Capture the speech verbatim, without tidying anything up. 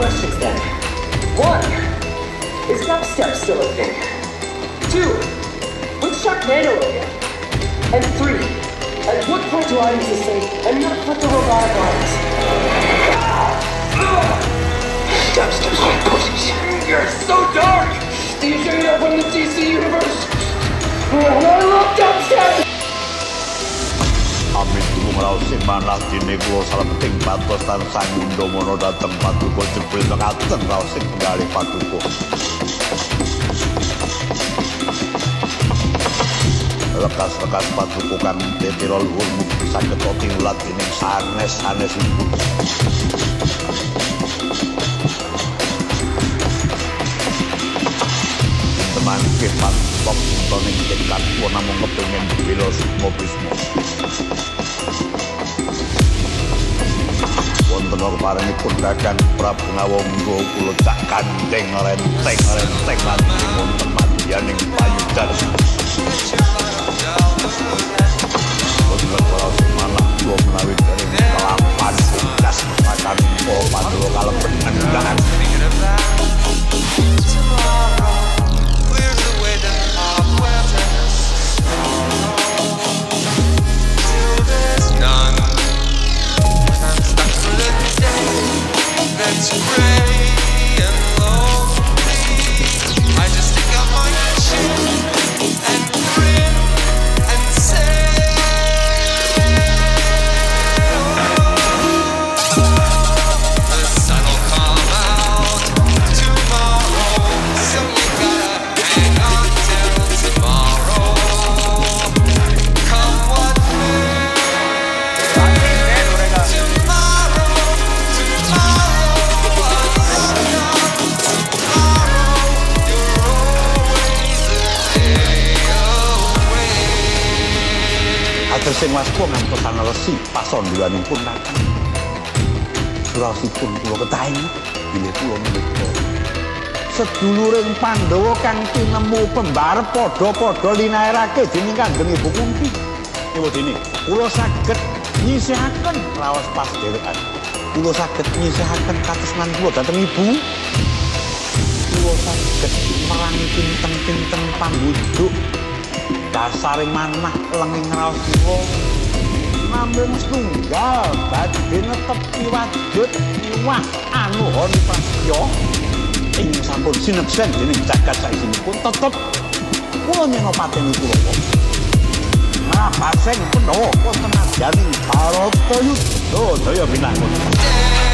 questions then. One, is dubstep still a thing? Two, what's Sharknado again? And three, at what point do audiences say, enough with the robotic arms? Dubstep's my pussies. You're so dark! Do you sure you're from the D C universe? I love dubstep! Amit tulung raosing manah dene kula salebeting patos tansah ngundha dhateng paduka jebul mekaten raosing penggalih paduka. Lekas-lekas paduka kang tetira luhur mugi saged tinulat dening sanes-sanesipun. Teman kepat kok toning tekan kula namung kepengin bela sukma-bisma. Wonten paranipun Kakang Prabu Ngawangga kula cak kandheng renteng-renteng lan wonten madyaning payudar. Wonten para manah kula menawi dereng kelapan tugas makan kula padha kalebet ngendhangan. That's gray and lonely. I just take out my chin and grin and say, oh, the sun'll come out tomorrow, so you gotta hang on till tomorrow. Come what may. Sing waspa ngantosan resi pasondhulanipun Kakang. Surasipun kula ketahi bilih kula menika. Seduluring Pandhawa kang tinemu pembarep padha-padha linaerake dening Kanjeng Ibu Kunti. Ewa dene kula saged nyisihaken raos pasdhewekan. Kula saged nyisihaken katresnan kula dhateng Ibu. Kula saged merangi pinten-pinten pambuduk dasaring manah lenging raos kula namung setunggal badhe netepi wadut iwah anuhon prastya ing sampun sinebsen dening jagat saesinipun tetep kula nyengopateni kula Mahaseng Pandhawa wonten adyaning Baratayuda daya binangun.